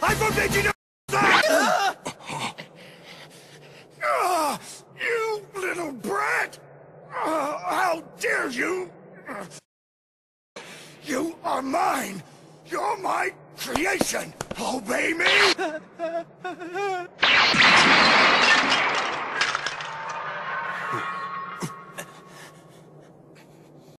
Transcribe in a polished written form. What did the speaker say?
I forbid you to... You little brat! How dare you! You are mine! You're my creation! Obey me!